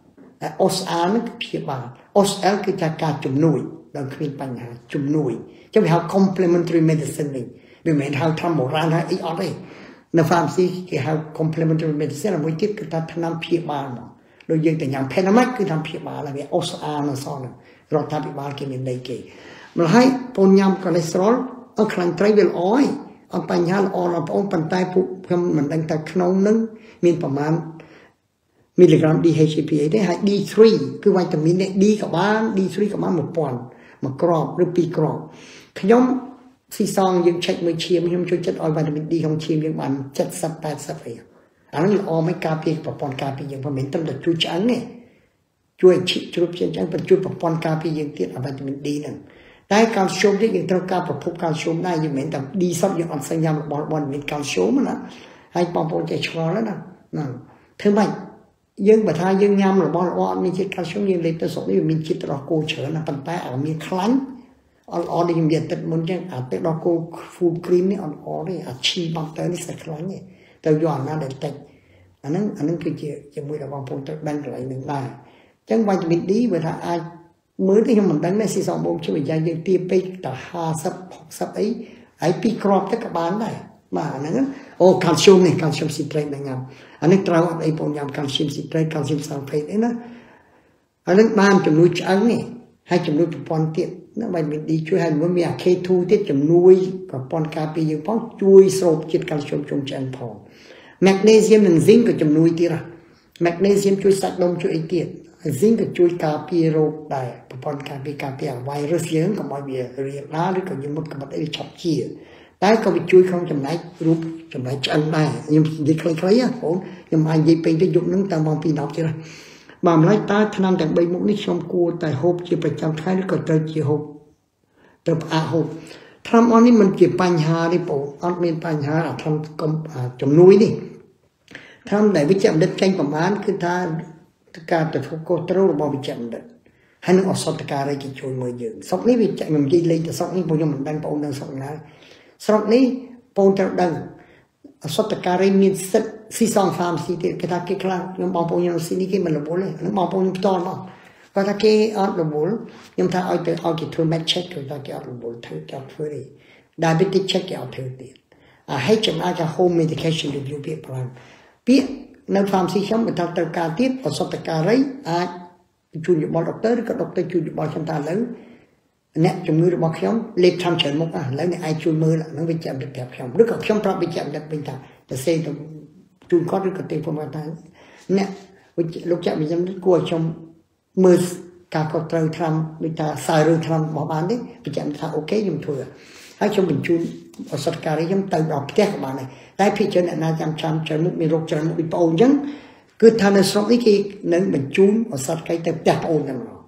O S L ហ្នឹងគឺព្យាបាល O S L គឺថាការជំនួយដល់គ្មានបញ្ហាជំនួយចឹងវាហៅ complementary medicine នេះវាមិនមែនហៅថ្នាំបុរាណហើយអីអត់ទេនៅ pharmacy គេហៅ complementary medicine មួយទៀតគឺថាថ្នាំព្យាបាលមកដូចយើងតែញ៉ាំ Panamax គឺថ្នាំព្យាបាលហើយវា O S R នៅសល់ហ្នឹងរដ្ឋាភិបាលគេមានដីគេម្ល៉េះហើយបងញ៉ាំ cholesterol អត់ខ្លាញ់ត្រីវាល្អឯងអត់បញ្ហាល្អដល់បងប៉ុន្តែពួកខ្ញុំមិនដឹងថាក្នុងនឹងមានប្រមាណមីលីក្រាម D H A ទេហើយ D 3គឺវីតាមីននេះ D ក៏បាន D 3ក៏បាន1000មួយគ្រាប់ឬពីរគ្រាប់ខ្ញុំស៊ីសងយើងឆែកមួយឈាមខ្ញុំជួយចិត្តឲ្យវីតាមីន D ក្នុងឈាមយើងបាន70 80អីអានោះល្អមិនការពារប្រព័ន្ធការពារយើងមិនមែនត្រឹមតែជួយឆ្អឹងទេជួយឈិជ្រុបឆ្អឹងបញ្ជួយប្រព័ន្ធការពារយើងទៀតវីតាមីន D ហ្នឹងតែកាល់ស្យូមទៀតយើងត្រូវការប្រភពកាល់ស្យូមដែរយើងមិនមែនតែ D សតយើងអត់ស្ញញ៉ាំរបស់របស់មានកាល់ស្យូមណាហើយបងប្អូនចេះឆ្ងល់ណាហ្នឹងធ្វើម៉េចយើងបើថាយើងញ៉ាំរបស់ល្អអត់មានជាតិកាល់ស្យូមយើងលេបទៅស្រុកនេះវាមានជាតិរបស់គោច្រើនណាប៉ុន្តែអាមានខ្លាញ់អត់ល្អដូចខ្ញុំនិយាយទឹកមុនចឹងអាទឹករបស់គោ full cream នេះអត់ល្អទេអាឈីបាក់តេរីនេះស្អាតខ្លាញ់ទេទៅយកអាណាដែលតិចអាហ្នឹងអាហ្នឹងគឺជាជាមួយរបស់បងប្អូនត្រូវដឹងកន្លែងហ្នឹងដែរអញ្ចឹងវីតាមីន D បើថាអាចមើលទៅខ្ញុំមិនដឹងទេស៊ីសងបងជួយយ៉ាងយើងទាបពេកតែ50 60អីហើយពីរគ្រាប់ទៅក៏បានដែរបាទអាហ្នឹងអូកាល់ស្យូមនេះកាល់ស្យូមស៊ីត្រេតហ្នឹងញ៉ាំអានេះត្រូវអត់អីបងញ៉ាំកាល់ស្យូមស៊ីត្រេតកាល់ស្យូមសាល់ហ្វេតអីណាអាហ្នឹងបានជំនួយឆ្អឹងនេះហើយជំនួយប្រព័ន្ធទៀតណាវីតាមីន D ជួយឲ្យមានអា K 2 ទៀតជំនួយប្រព័ន្ធការពារយើងផងជួយស្រូបជាតិកាល់ស្យូមជុំឆ្អឹងផង Magnesium និង Zinc ក៏ជំនួយទៀត Magnesium ជួយសាច់ដុំជួយអីទៀត Zinc ក៏ជួយការពាររោគដែរប្រព័ន្ធការពារការពារ virus យើងកុំឲ្យវារាលដាលឬក៏យើងមុតកម្រិតអីឆាប់ជាតែក៏វាជួយក្នុងចំណែករូបចំណែកឆ្អឹងដែរខ្ញុំនិយាយខ្លីៗណាបងខ្ញុំអាចនិយាយពេញទៅយប់ហ្នឹងតាមម៉ោងពីរដប់ទៀតណាបាទម្ល៉េះតើថ្នាំទាំង3មុខនេះខ្ញុំគួរតែហូបជាប្រចាំថ្ងៃឬក៏ត្រូវជាហូបទៅផ្អាកហូបថ្នាំអស់នេះមិនជាបញ្ហាទេបងអត់មានបញ្ហាអាថ្នាំជំនួយនេះថ្នាំដែលវិជ្ជបណ្ឌិតចេញប្រមាណគឺថាការទទួលកូឡេស្តេរ៉ុលរបស់វិជ្ជបណ្ឌិតហើយនឹងអសតការីគេជួយមើលយើងស្រុកនេះវាចាក់ខ្ញុំនិយាយលេងទៅស្រុកនេះបងខ្ញុំមិនដឹងបងនៅស្រុកណាស្រុកនេះបងត្រូវដឹងអសតការីមានសិទ្ធិស៊ីសង pharmacy ទៀតគេថាគេខ្លាំងខ្ញុំបងប្អូនខ្ញុំស៊ីនេះគេមិនរវល់ទេនឹងបងប្អូនខ្ញុំផ្ទាល់មកគាត់ថាគេអត់រវល់ខ្ញុំថាឲ្យទៅឲ្យគេធ្វើ med check គាត់ថាគេអត់រវល់ធ្វើគេអត់ធ្វើទេ diabetic check គេអត់ធ្វើទៀតអា H M I ថា home medication review ពាក្យប្រាំពាក្យនៅ pharmacy ខ្ញុំបើថាត្រូវការទៀតអសតការីអាចជួយយោបល់ដុកទ័រឬក៏ដុកទ័រជួយយោបល់ខ្ញុំថាឥឡូវអ្នកជំងឺរបស់ខ្ញុំលេបថ្នាំច្រើនមុខឥឡូវអ្នកអាចជួយមើលហ្នឹងវិជ្ជបណ្ឌិតប្រាប់ខ្ញុំឬក៏ខ្ញុំប្រាប់វិជ្ជបណ្ឌិតវិញថាទៅសេទៅជូនគាត់ឬក៏ទេព្រមថាអ្នកលោកចាក់វិជ្ជបណ្ឌិតគួរឲ្យខ្ញុំមើលការគាត់ត្រូវថ្នាំដូចថាសាររឿងថ្នាំរបស់បានទេវិជ្ជបណ្ឌិតថាអូខេខ្ញុំធ្វើហើយខ្ញុំបញ្ជូនអសតការីខ្ញុំទៅដល់ផ្ទះក៏បានដែរតែភាគច្រើនអ្នកណាចាំចាំច្រើនមុខមានរោគច្រើនមុខពីបងអញ្ចឹងគឺថានៅស្រុកនេះគេនឹងបញ្ជូនអសតការីទៅផ្ទះបងហ្នឹង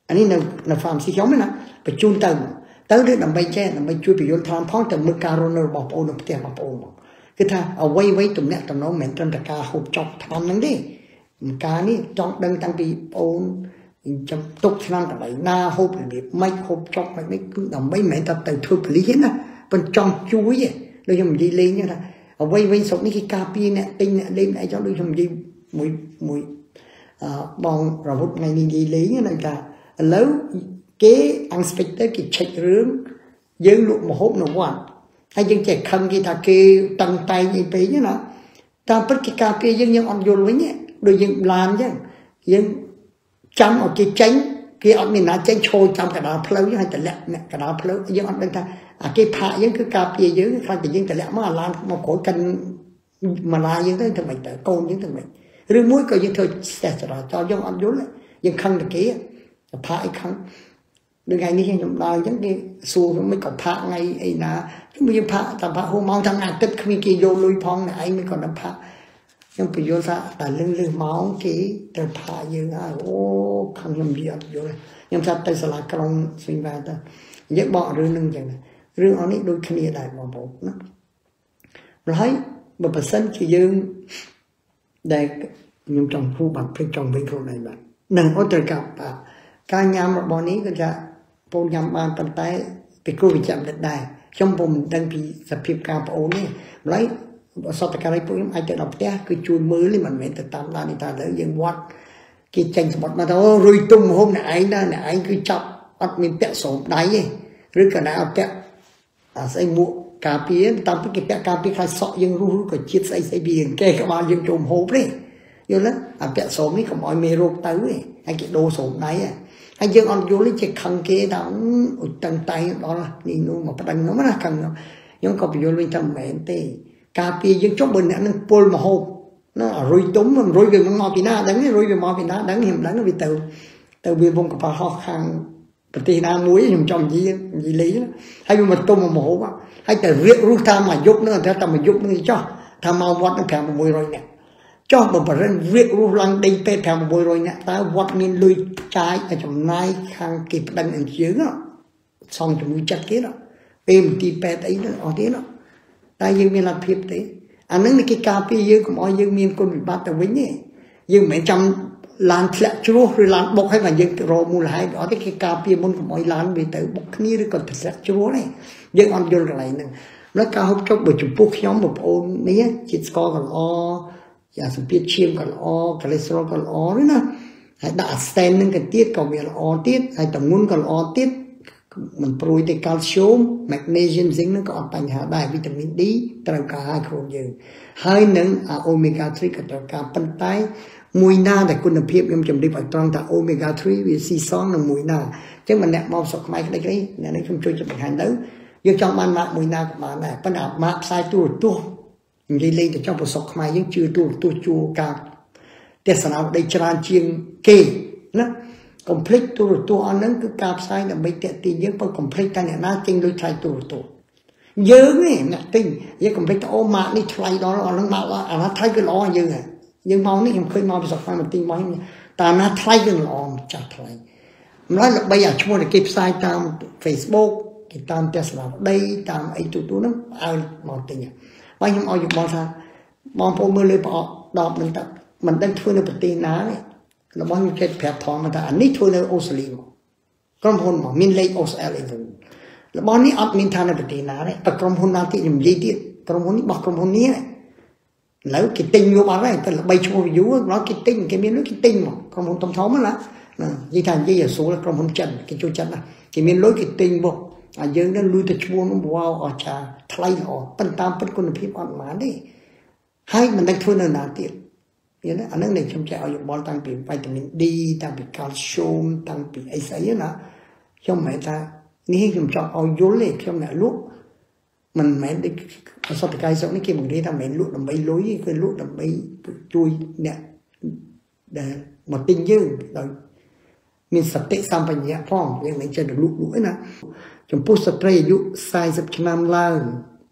อันนี้ในในฟาร์มสีเขียวไหมนะไปจูนเติมเติมเรื่องนำไปแช่นำไปช่วยประโยชน์ทางท้องแต่มือการุณระบบโอนเตียระบบโอนคือถ้าเอาไว้ไว้ตรงเนี้ยตรงน้องเหม็นตรงตะการหุบจอกทำนั่นดิการนี้จอกดังตั้งปีโอนจำตุกทางกับไหนหน้าหุบหรือไม่หุบจอกไม่ไม่นำไม่เหม็นแต่แต่ทุบลี้นะเป็นจองจุ้ยโดยเฉพาะดีเลยเนี่ยนะเอาไว้ไว้ศพนี่คือกาปีเนี่ยติงเนี่ยเล่มไอ้เจ้าโดยเฉพาะดีมวยมวยบองระบบไงนี่ดีเลยเนี่ยนะจ๊ะแล้วเก๋อังสเปกเตอร์กิจเช็คเรื่องยืนลุกมาหบหนูว่าให้ยังแจกคำกีตาเกตั้งใจยังไปเนี่ยนะตามปฏิกาเกยังยังอ่อนโยนไว้เนี่ยโดยยังลานยังยังจำเอาเกจงเกอดมีนาเจงโชว์จำกระดาษเพลย์ยังให้แต่ละเนี่ยกระดาษเพลย์ยังอ่อนเป็นทางเกพายังคือกาเปียยังใครแต่ยังแต่ละมาลานมาโขกันมาลายังได้ทำไมแต่โกนยังทำไมหรือมุ้ยก็ยังเธอเสียสละจอยังอ่อนโยนเลยยังคังตะเกียพาไอ้คังโดยไงนี่ยังเรายังได้สู้ไม่กับพระไงไอ้นะยังไม่ยังพระแต่พระหัวเมาทางงานตึ๊ดมีกี่โยลุยพองไหนไม่ก่อนน้ำพระยังไปโยซะแต่เรื่องเรื่องเมากี่แต่พระยังอ่ะโอ้คังลำเบียดอยู่เลยยังจัดแต่สลากรองสิ่งแบบนั้นยังบอกเรื่องนึงอย่างนั้นเรื่องอันนี้โดยคณีได้มาบอกนะเราให้บุปผาที่ยังได้ยังจงผู้บัตรเพื่อจงเป็นคนไหนบ้างหนึ่งอัตรากับการยามบอนี้ก็จะปนยามบานตันไตไปกู้วิจารณ์ได้ช่องผมดังปีสภิบการปโอนี่ไรสตการอะไรพวกนี้อาจจะดับเตี้ยคือจูนมือเลยมันไม่แต่ตามร้านนี่ตาเลยยังวัดกิจจังสมบัติมาเท่ารุยตุ้มhômไหนนะไหนคือจับอัดมีเปะสมได้หรือกระดาษเปะใส่หมวกกาเปียตามที่เก็บเปะกาเปียใครเสาะยังรู้ก็จิตใส่ใส่เบียงแกก็มายังจมโหบเลยอยู่แล้วเปะสมนี่ก็มอยเมโรเตอร์ไอ้กิโดสมได้ให้ยังอ่อนโยนเลยจะขังเกดดังอุดตันไตđó làนี่นู่นมาประดังน้ำมันขังยังก็ไปโยนเลยทำแหวนเตะกาปียังชอบบนเนี่ยนั่งปนมาโฮนั่นรวยตุ้มมันรวยไปมันมาปีหน้าดังนี่รวยไปมาปีหน้าดังเห็นดังไปเติมเติมเบียร์บงกับปลาหอกขังปฏินามุ้ยยังจอมยียีลีให้มันตุ้มมาโฮว่าให้แต่เรียกรู้ทำมายกนั่นถ้าทำมายกนั่นจ้าทำมาวัดนั่นแผลมาบุยรอยเนี่ยcho một bậc rèn việc ru lăng đi pe theo một bồi rồi nè ta vót miên lùi trái ở trong này khang kịp đằng ở dưới đó xong cho mũi chặt kia đó em thì pe đấy nó ở thế đó ta dương miên làm phiền đấy anh nói cái cà phê dương cũng ở dương miên con bị bắt tao với nhỉ dương mấy trăm làn thẹn chúa rồi làn bọc hay là dương rồi mua lại đó cái cà phê môn cũng ở làn về tới bọc kia rồi còn thẹn chúa này dương ăn vô lại nè nó cao hấp trong bởi chụp bút nhóm một ôn này chỉ có còn oยาสูบเปียเชียมกันอ้อคอเลสเตอรอลกันอ้อด้วยนะให้ด่าสเตนนึงกันเตี้ยก็มีอ้อเตี้ยให้ต่างงูนกันอ้อเตี้ยมันโปรยแต่แคลเซียมแมกนีเซียมซิงค์นั่นก็ออกปัญหาได้วิตามินดีตระการให้คนยืนให้หนึ่งโอเมก้าสามกับตระการปันไตมวยหน้าแต่คุณภาพยังจำได้ปัจจุบันแต่โอเมก้าสามวิซีซองหนึ่งมวยหน้าจึงมันแนบมองสกไม่ได้เลยเนี่ยนี่คุณช่วยจะเป็นหันเด้อยังจองมันมามวยหน้ากับมาได้ปัญหามาใส่ตัวตัวยิ่งเล่นแต่เจ้าประสบมายังชื่อตัวตัวจูกาเทศนาได้จราจีนเกนะคอมพลีทตัวตัวอันนั้นคือกาบไซน์ไม่เตะตียังเป็นคอมพลีทกันเนี่ยน่าจริงเลยใช้ตัวตัวเยอะเนี่ยนะติงยังคอมพลีทโอมานี่ใช้đóอันนั้นมาว่าอันนั้นใช้ก็ล้อเยอะยังมองนี่ยังเคยมองประสบการณ์มันติงไว้เนี่ยแต่นั้นใช้ก็ล้อจัดใช้แล้วไปอยากช่วยเก็บไซน์ตาม Facebook ตามเทศนาได้ตามไอ้ตัวตัวนั้นเอามองติงว่ายังเอาอยู่มองซะมองพวกมือเลยพอดอกมันแต่มันได้ทั่วในปฏินาเนี่ยแล้วมองยังแค่แผลทองมันแต่อันนี้ทั่วในออสเตรเลียกรมพลบอกมินเลยออสเตรเลียแล้วมองนี้อัดมินทานในปฏินาเนี่ยแต่กรมพลนาที่ยังยีดีกรมพลนี้บอกกรมพลนี้เนี่ยแล้วกิตติงอยู่มาได้แต่ใบชมอยู่แล้วกิตติงแกมีรู้กิตติงมั้งกรมพลต้มท้องมั้งละยี่ทานยี่อย่าสู้แล้วกรมพลจันกิจูจันนะแกมีรู้กิตติงบอกอายุนั้นลุยแต่ชั่วน้ำว้าวอาจจะทลายออกเป็นตามเป็นคนพิพากษามาดิให้มันได้ทั่วนานาติดอย่างนั้นอันนั้นในช่วงใจเอาอยู่บอลตั้งปีวิตามินดีตั้งปีแคลเซียมตั้งปีไอซ์อะไรนะช่วงไหนตานี่ให้ช่วงจะเอาโยนเล็กช่วงไหนลุกมันแม้ได้สติกายสองนี่เกี่ยวกับที่ทำให้ลุกทำไปลุยคือลุกทำไปจุยเนี่ยเดี๋ยวมาติ้งยืดโดยมีสติสัมปัญญะพ่ออย่างไหนจะลุกลุกนะจมพูดสเปรย์ยุใส่สับชนามล่าง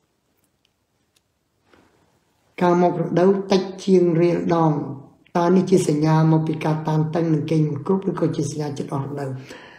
การมองเดาตัดเชียงเรียดองตอนนี้จิตสัญญามาปีการตามตั้งหนึ่งเก่งกรุ๊ปหรือก็จิตสัญญาจิตออกเดิม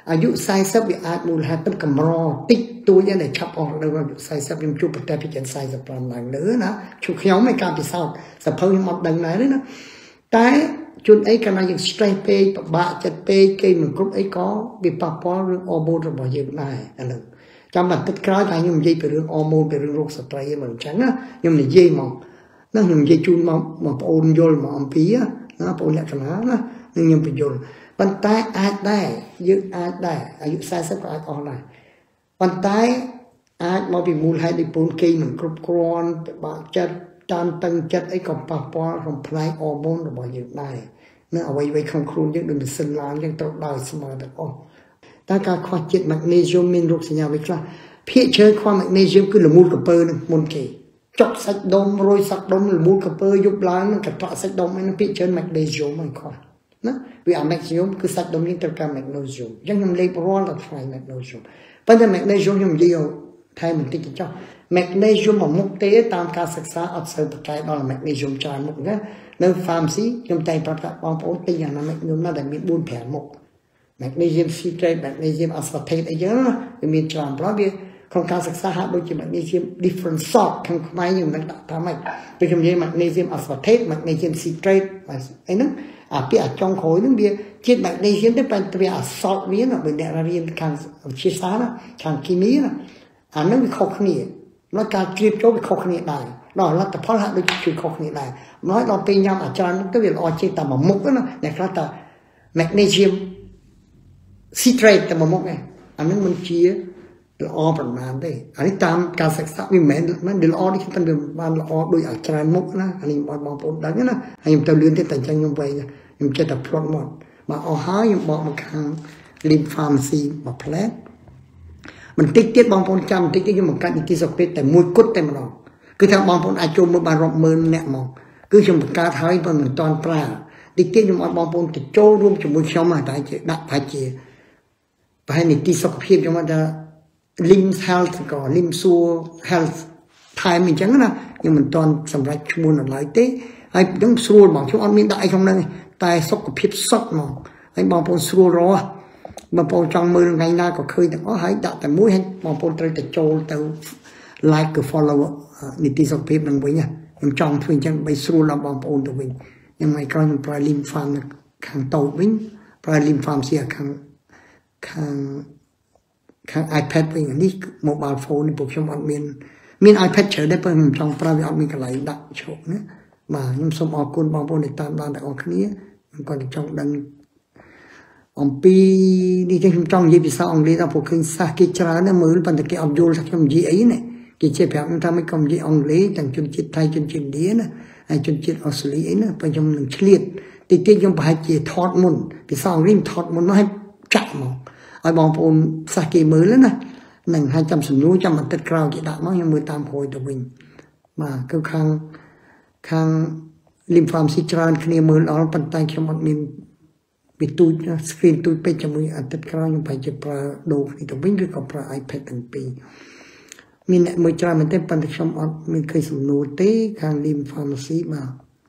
อายุไซส์วิอาจมูลหาเป็นกำรอติดตัวยังไงขับออกเลยว่าอายุไซส์ยังจูบแต่พิจารณาไซส์ประมาณเนื้อนะชุกเขียวไม่กล้าไปเศร้าสะเพายังมัดดังไหนเลยนะแต่จุดไอ้กันมาอย่างสเตรทเปย์บะจัดเปย์เกย์เหมือนกรุ๊ปไอ้ก็วิปปอเรื่องออโมนระบายยังไงอันนั้นจำบัดติดคล้ายกันยังยี่เป็นเรื่องออโมนเป็นเรื่องโรคสเตรย์เหมือนฉันนะยังในยี่มองนั่นยังยี่จูนมามาปนโยนมาอัมพีอะนะปนแหลกขนาดนะยังยังไปโยนปันท้ายอาจได้ยึดอาจได้อายุไซส์ก็อาจออนไลน์ปันท้ายอาจมาเป็นมูลให้ได้ปนเกย์เหมือนกรุ๊ปกรอนบะจัดจานตั้งจัดไอ้กับปะปอของพลายออโมนระบายยังไงนั่นเอาไว้ไว้ข้างครูยังดึงเป็นสัญญาณยังตกได้สมาร์ทอ๋อถ้าการควาจิตแมกนีเซียมมีรูปสัญญาไว้คลาเพียเชิญความแมกนีเซียมคือละมูลกับเปอร์นึงมุนเกจอกสักดมโรยสักดมละมูลกับเปอร์ยุบล้านนั่นกับตะสักดมนั่นเพียเชิญแมกนีเซียมมันควานะวิอาแมกนีเซียมคือสักดมนี่ตระการแมกนีเซียมยังยังเล็กร้อนละไฟแมกนีเซียมปัจจัยแมกนีเซียมยังเดียวไทยมันติดกันเจ้าแมกนีเซียมมุกเตะตามการศึกษาอัดเสบกายตอนแมกนีเซียมจานมุกนะในฟาร์มซียมใจประกาศบางคนตีอย่างนั้นแมกนีเซียมน่าจะมีบุญแผลมุกแมกนีเซียมซีเทรตแมกนีเซียมอัสฟาเทตอะไรเยอะนะมีจานเพราะว่าของการศึกษาหาโดยที่แมกนีเซียม different sort ข้างในอย่างนั้นทำให้เป็นคำนี้แมกนีเซียมอัสฟาเทตแมกนีเซียมซีเทรตไอ้นั่นอ่ะพี่อาจจองโขยนั่นเบียคิดแมกนีเซียมได้เป็นตัวอัสซอลนี้นะเป็นเรื่องเรียนทางชีสานะทางเคมีนะอันนั้นวิเคราะห์นี่แล้วการเรียนรู้วิเคราะห์นี่ได้เราลัดแต่พอละโดยวิเคราะห์นี่ได้น้อยเราไปยามอาจารย์ก็เรียนออเจตามามุกนะในคลาสแต่แมกนีเซียมซีเทรตแต่มามุกไงอันนั้นมันเชี่ยละอประมาณได้อันนี้ตามการศึกษาวิแมนมันเดี๋ยวละอที่คิดเป็นเรื่องบ้านละอโดยอาจารย์มุกนะอันนี้มองมองผมดังนั้นนะให้ยมเตเรียนที่แต่งใจยมไปยมจะแต่พลอตหมดมาเอาหายมบอกมาข้างริมฟาร์มซีมาแผลมันติ๊กติ๊กบางคนจำติ๊กติ๊กยังเหมือนกันอีกที่สเปซแต่มวยกุดเต็มเราคือถ้าบางคนอาจจะมือบารมมือเนี่ยมองคือชมการท้ายมันเหมือนตอนปลาติ๊กติ๊กยังบางคนจะโจรวมจมูกชมมาได้เจดักพายเจไปให้ในที่สกปรกยังมันจะลิมเฮลท์ก่อนลิมซูเฮลท์ไทม์มันจังนะยังมันตอนสำหรับชั่วโมงอะไรเต้ไอ้ยังสู้บางช่วงมีได้ตรงนั้นแต่สกปรกสดมองไอ้บางคนสู้รอบางคนจังมือไงน่าก็เคยแต่ก็หายดักแต่มุ้ยให้บางคนเตยแต่โจลเตยไลค์กับ follow นิติสกปรกนั่งไว้เนี่ยยังจังทวินจังไปสู้เราบางคนตัววิ่งยังไงก็ยังปลายลิมฟาร์มข้างโตวิ่งปลายลิมฟาร์มเสียข้างข้างข้าง iPad วิ่งอันนี้โมบายโฟนในพวกชมอัดมีนมีน iPad เฉยได้เพิ่มจังปลายอัดมีกันหลายดักโชว์เนี่ยมายังสมอกุลบางคนในตามด้านแต่ออกนี้มันก็จะจังดังอมปีนี่ที่ผมจ้องยีพิษาอังกฤษแต่พวกขึ้นซากิจราเนี่ยมือปันตะเกียบโยลสักคำยีไอ้เนี่ยกิจเพียบมันทำให้คำยีอังกฤษจังจนจิตไทยจนจิตเดียนะไอ้จนจิตออสเตรเลียนะไปจนหนึ่งเฉลี่ยติดติดยังไปจีทอดมุนพิษาอังกฤษทอดมุนมาให้จับมองไอ้บางคนซากิมือแล้วนะหนึ่งให้จำสนุจำมันติดกราวจิตด่ามั่งยังมือตามโพยตัววิ่งมาคือข้างข้างริมฟาร์มซิจรานคณีมือเราปันไตเขียวมันมีปิดตู้สกรีนตู้ไปจมูกอัดติดกราวยังไปจะปลาดูนี่ตัววิ่งด้วยกับปลา iPad ตั้งปีมีเนี่ยมือจรามันเต้นปันติชมอัดมีเคยสนุเต้ข้างริมฟาร์มซีมา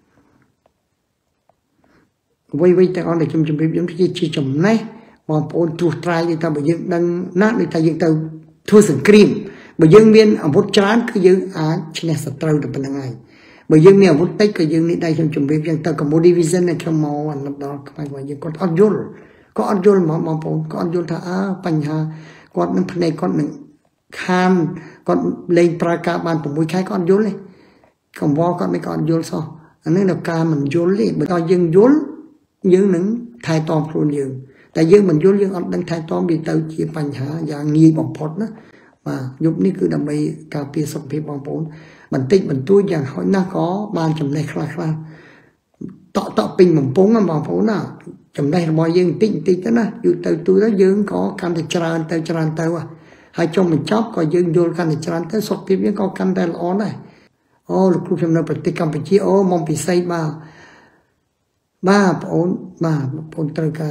ไว้ไว้แต่อันเดียจมจมไปยังที่จีจมไหนมองปนตัวตายยังทำไปยังดังนักในไทยยังตัวทั่วสกรีนไปยังเวียนอาวุธจานคือยังอาชนะศัตรูเป็นยังไงbởi dương này vút tách cái dương này đây trong chuẩn bị dương ta có một division này trong màu anh lập đó các bạn dương con ăn dul có ăn dul mà mà phong có ăn dul thà à bánh hà con nó này con mình khan con lên praka ban của mũi trái con dul này còn vo con mấy con dul sao anh ấy là ca mình dul đi bởi do dương dul dương những thay tom luôn dương tại dương mình dul dương ăn đang thay tom bị tao chia bánh hà và nghi bằng phốt đó mà giúp ní cứ đầm bay cà phê sập phê bằng phốt mình tích mình tôi chẳng hỏi nó có ban chấm này khla khla tọ tọ pin mình phốn nó bằng phốn nào chấm đây là bao nhiêu tích tích đó nè dù từ tôi đó dương có căn thì tràn từ tràn từ à hai trong mình chóp có dương vô căn thì tràn tới sọc tiếp với có căn đây là ó này ô lúc lúc chấm nó bật tích cầm bị chi ô mong bị say ba ba phốn ba phốn từ cả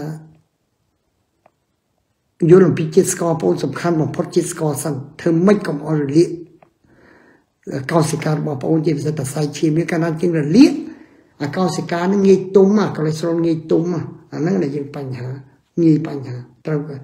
vô làm bị chết score phốn sầm khăn bằng phốt chết score sẵn thơm mấy cầm ở liệt cao sĩ ca bảo bảo chỉ là sai chi mấy cáiนั้นจึงlà liệt à cao sĩ ca nó nghi tung mà cholesterol nghi tung mà à nó là những bệnh hả nghi bệnh hả trâu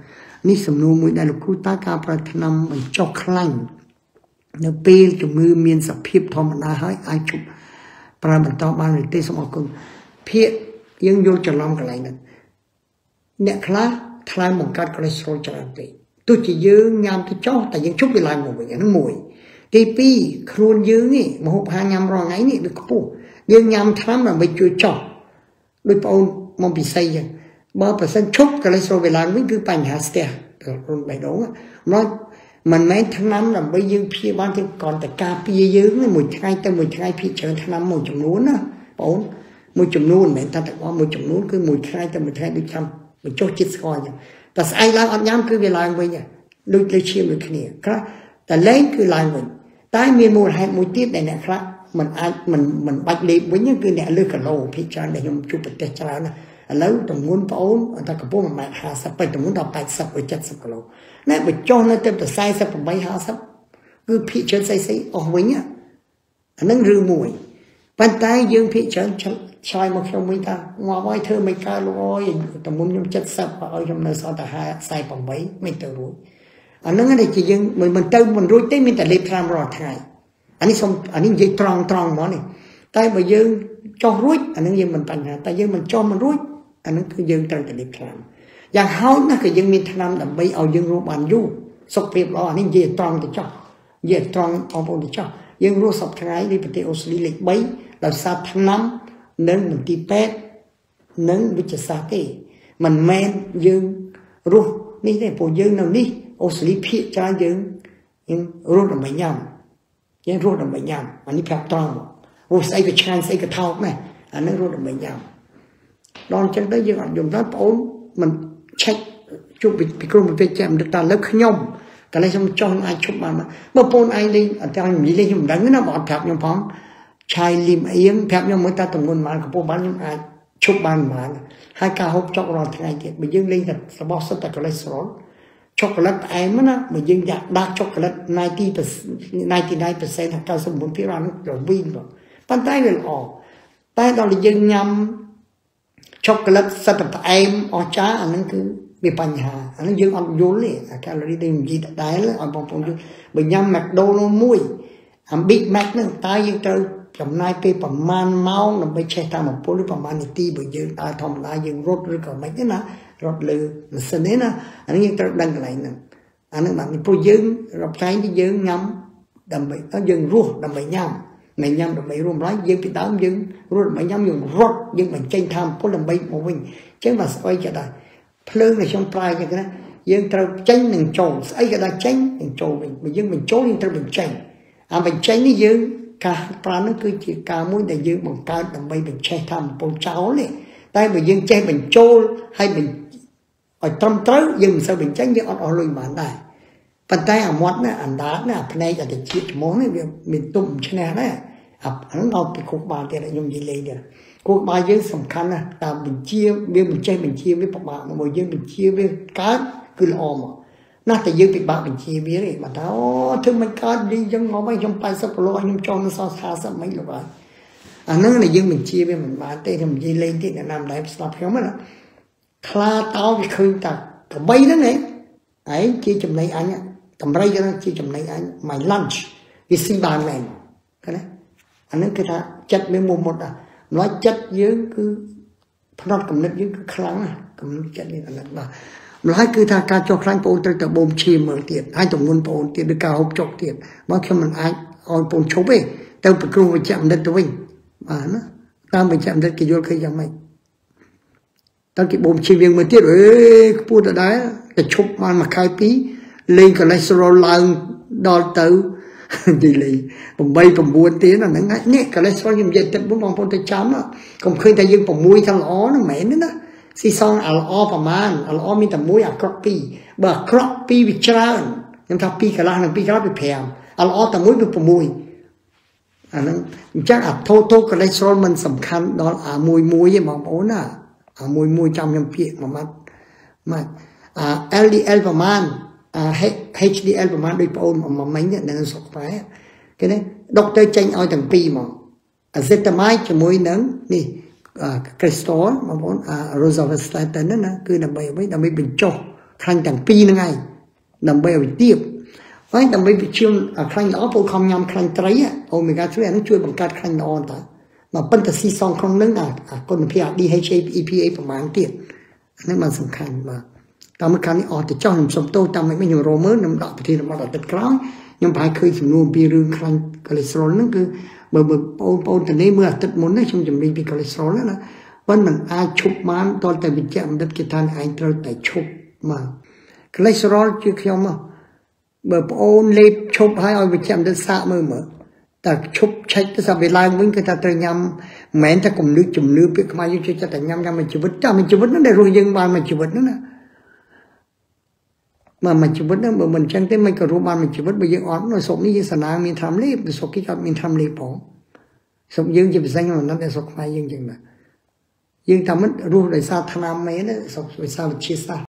នេះសំណួរមួយដែលលោកគ្រូតើការប្រើថ្នាំបញ្ចុះខ្លាញ់នៅពេលជំងឺមានសភាពធម្មតាហើយអាចជប់ប្រើបន្តបានឬទេសូមអរគុណភាគយើងយល់ច្រឡំកន្លែងហ្នឹងអ្នកខ្លះថ្លើមបង្កើត cholesterol ច្រើនពេកទោះជាយើងញ៉ាំទៅចោះតែយើងជប់វាឡើងមកវិញហ្នឹងមួយទីពីរខ្លួនយើងនេះមហូបអាហារញ៉ាំរាល់ថ្ងៃនេះដូចខ្ពស់យើងញ៉ាំថ្នាំដើម្បីជួយចោះដូចបងអូនមកពិសីចឹងបើប្រសិនឈប់ cholesterol វាឡើងវិញគឺបញ្ហាស្ទះរុនបេះដូងមកមិនមែនថ្នាំដើម្បីយើងព្យាបាលទេគ្រាន់តែការពារយើងមួយថ្ងៃទៅមួយថ្ងៃព្យាច្រើនថ្នាំមួយចំនួនណាបងអូនមួយចំនួនមិនមែនតែតែមួយចំនួនគឺមួយថ្ងៃទៅមួយថ្ងៃដូចឆ្នាំបញ្ចុះជាតិស្ករចឹងតែស្អែកឡើងអត់ញ៉ាំគឺវាឡើងវិញដូចលើឈាមដូចគ្នាខ្លះតែលេងគឺឡើងវិញតែមានមូលហេតុមួយទៀតដែលអ្នកខ្លះមិនអាចមិនមិនបាច់លេបវិញគឺអ្នកលើសគីឡូភាគច្រើនដែលខ្ញុំជួបប្រទេសច្រើនណាឥឡូវទម្ងន់បងអូនតែកំពុងមួយម៉ែត្រហាសិបទៅទម្ងន់ដល់八十ឬ七十គីឡូណែបញ្ចុះនៅទៅតែสี่สิบแปด ห้าสิบគឺភាគច្រើនស្អីស្អីអស់វិញអាហ្នឹងរឿងមួយប៉ុន្តែយើងភាគច្រើនឆ្លើយមកខ្ញុំវិញថាងាប់ហើយធ្វើមិនកើតលោកអើយទម្ងន់ខ្ញុំ七十ឲ្យខ្ញុំនៅសល់តែสี่สิบแปดមិនទៅរួចអាហ្នឹងតែជាយើងមិនមិនទៅមិនរួចទេមានតែលេបថ្នាំរាល់ថ្ងៃអានេះសុំអានេះនិយាយត្រង់ត្រង់ហ្មងនេះតែបើយើងចោះរួចអាហ្នឹងយើងមិនបញ្ហាតែយើងមិនចោះមិនរួចអាហ្នឹងគឺយើងត្រូវតែលេបថ្នាំយ៉ាងហោចណាស់ក៏យើងមានថ្នាំដើម្បីឲ្យយើងរស់បានយូរសុខភាពល្អអានេះនិយាយត្រង់ទៅចោះនិយាយត្រង់បងប្អូនទៅចោះយើងរស់សពថ្ងៃនៅប្រទេសអូស្ត្រាលីលេខបីដោយសារថ្នាំនិងមន្ទីរពេទ្យនិងវិទ្យាសាស្ត្រទេមិនមែនយើងរស់នេះទេព្រោះយើងនៅនេះអូស្ត្រាលីភាគច្រើនយើងយើងរស់ដើម្បីញ៉ាំយើងរស់ដើម្បីញ៉ាំអានេះប្រាប់ត្រង់អូស្អីក៏ឆ្ងាញ់ស្អីក៏ថោកណាស់អានឹងរស់ដើម្បីញ៉ាំដល់អញ្ចឹងទៅយើងអត់យំដល់បងអូនមិនឆែកជួបពីក្រុមវិទ្យាមិនថាលើខ្ញុំកន្លែងខ្ញុំចង់អាចឈប់បានបើបងឯងលេងអត់ទាំងនិយាយលេងខ្ញុំមិនដឹងណាបើអត់ប្រាប់ខ្ញុំផងឆាយលីមអៀងប្រាប់ខ្ញុំមើលតើទម្ងន់ប៉ុន្មានកំពុះបានខ្ញុំអាចឈប់បានប៉ុន្មានហើយការហូបចុករាល់ថ្ងៃទៀតបើយើងលេងតែរបស់សុទ្ធតែ cholesterol ជូកូឡេតផ្អែមណាបើយើងដាក់ដាក់ជូកូឡេតninety percent ninety-nine percent 99%ហ្នឹងរវីងប៉ុន្តែវាល្អតែដល់យើងញ៉ាំជូកូឡេតសិតតែផ្អែមអស្ចារ្យអាហ្នឹងគឺមានបញ្ហាអាហ្នឹងយើងអត់យល់ទេអាកាឡូរីដែលនិយាយដដែលឲ្យបងប្អូនយល់បើញ៉ាំ McDonald's មួយអា Big Mac ហ្នឹងតើយើងត្រូវចំណាយពេលប្រមាណម៉ោងដើម្បីឆេះតាមអំពូលឬប្រមាណនាទីបើយើងដើរធម្មតាយើងរត់ឬក៏មិនទេណារត់លើម៉ាស៊ីនទេណាអានេះយើងត្រូវដឹងកន្លែងហ្នឹងអាហ្នឹងបាទព្រោះយើងរកផ្សេងที่យើងញ៉ាំដើម្បីយើងរស់ដើម្បីញ៉ាំមិនញ៉ាំដើម្បីរួមឡើយយើងពីដើមយើងរស់ដើម្បីញ៉ាំយើងរត់យើងបញ្ចេញថាមពលដើម្បីមកវិញអញ្ចឹងបាទស្អីក៏ដែរភ្លើងដែលខ្ញុំប្រើចឹងណាយើងត្រូវចេញនិងចូលស្អីក៏ដែរចេញនិងចូលវិញបើយើងបញ្ចូលយើងត្រូវបញ្ចេញអាបញ្ចេញនេះយើងការប្រើនោះគឺជាការមួយដែលយើងបង្កើតដើម្បីបញ្ឆេះថាមពលចោលនេះតែបើយើងចេះបញ្ចូលហើយបញ្ឲ្យត្រឹមត្រូវយើងមិនសូវបញ្ចេញយើងអត់អស់លុយបានដែរប៉ុន្តែអាមាត់ណាអណ្ដាតណាភ្នែកអតិជាច្មោះនេះវាមានទុំឈ្នះដែរអាហ្នឹងដល់ពីគូបាលទៀតខ្ញុំនិយាយលេងទៀតគូបាលយើងសំខាន់ណាស់តាមបញ្ជាវាបញ្ចេះបញ្ជាវាពិបាកមកយើងបញ្ជាវាកើតគឺល្អមកណាស់តែយើងពិបាកបញ្ជាវាទេបើថាអូធ្វើមិនកើតនិយាយចឹងមកវិញខ្ញុំ八十គីឡូខ្ញុំចង់នៅសល់ห้าสิบមិនលោកហើយអាហ្នឹងដែលយើងបញ្ជាវាមិនបានទេខ្ញុំនិយាយលេងទៀតអ្នកណាមិនដែរស្ដាប់ខ្ញុំណាខ្លាតោវាឃើញតាក្របីហ្នឹងឯងឯងជាចំណៃអញតម្រៃហ្នឹងជាចំណៃអញ my lunch វាស៊ីបានមែនឃើញណាអាហ្នឹងគឺថាចិត្តវាមុំមុតដែរម្ល៉េះចិត្តយើងគឺផ្នត់កំណត់យើងគឺខ្លាំងណាស់កំណត់ចិត្តយើងអាណិតបាទម្ល៉េះគឺថាការចុះខ្លាញ់បងត្រូវទៅបូមឈាមមើលទៀតហើយទម្ងន់បងទៀតឬការហូបចុកទៀតមកខ្ញុំមិនអាចឲ្យបងឈប់ទេទៅប្រគ្រូវិជ្ជាបណ្ឌិតទៅវិញបាទណាតាមវិជ្ជាបណ្ឌិតគេយល់ឃើញយ៉ាងម៉េចតើគេបូមឈាមយើងមើលទៀតអេខ្ពស់ទៅដែរតែឈប់បានមួយខែពីរលេង cholesterol ឡើងដល់ទៅទីលេងeight nineទៀតអាហ្នឹងនេះ cholesterol ខ្ញុំនិយាយទឹកបងប្អូនទៅចាំកុំឃើញតែយើង6ថាល្អហ្នឹងមិនមែនទេណាស៊ីសងអាល្អប្រមាណអាល្អមានតែមួយអាក្រក់ពីរបើអាក្រក់ពីរវាច្រើនខ្ញុំថាពីរកន្លះនិងពីរកន្លះវាfiveអាល្អតែមួយវាsixអាហ្នឹងអញ្ចឹងអា total cholesterol មិនសំខាន់ដល់អាមួយមួយទេបងប្អូនណាអាមួយមួយចាំខ្ញុំពាក្យមួយម៉ាត់ម៉ាត់អា L D L ប្រមាណអា H D L ប្រមាណដូចបងប្អូនមួយមិញនៅស្រុកខ្មែរគេណាដុកទ័រចេញឲ្យទាំងពីរមកអា Zetamide ជាមួយនឹងនេះ Crestor បងប្អូនអា Rosuvastatin ណាគឺដើម្បីអ្វីដើម្បីបញ្ចុះខ្លាញ់ទាំងពីរហ្នឹងហើយដើម្បីឲ្យវាទៀបហើយដើម្បីវាឈាមខ្លាញ់ល្អពលខំញ៉ាំខ្លាញ់ត្រីអូមេហ្គា three អានោះជួយបង្កើតខ្លាញ់ល្អតើមកប៉ុន្តែស៊ីសងក្នុងហ្នឹងអាគុណភាព D H A E P A ប្រមាណទៀតហ្នឹងបានសំខាន់បាទតាមមួយខាងនេះអត់ទៅចោះខ្ញុំសុំទោសតាមមិនខ្ញុំរមើលខ្ញុំដកប្រធានបទអាទិត្យក្រោយខ្ញុំប្រហែលឃើញសំណួរពីរឿងខ្លាញ់កូលេស្តេរ៉ុលហ្នឹងគឺបើបងប្អូនទៅនេះមើលអាទិត្យមុននេះខ្ញុំជំរាបពីកូលេស្តេរ៉ុលណាប៉ុន្តែมันអាចឈប់បានតតែវិជ្ជាបណ្ឌិតគេថាឯងត្រូវតែឈប់មកកូលេស្តេរ៉ុលជាខ្ញុំបើបងអូនលេបឈប់ឲ្យឲ្យវិជ្ជាបណ្ឌិតសាកមើលមើលតែឈប់ឆែកទៅសាប់វាឡើងវិញគឺថាត្រូវញ៉ាំមិនមែនតែគំនិតជំនឿពាក្យខ្មែរយើងជួយចិត្តតែញ៉ាំញ៉ាំមួយជីវិតតែមួយជីវិតហ្នឹងដែលរស់យើងបានមួយជីវិតហ្នឹងណាមកមួយជីវិតហ្នឹងបើមិនចឹងទេមិនក៏រស់បានមួយជីវិតបើយើងអត់នៅស្រុកនេះយើងសណាមានថ្នាំលេបទៅស្រុកគេអត់មានថ្នាំលេបផងស្រុកយើងជាពិសេសខ្ញុំមិនដឹងតែស្រុកខ្មែរយើងចឹងណាយើងតែមិនរស់ដោយសារថ្នាំមែនស្រុកដោយសារវិទ្យាសាស្ត្រ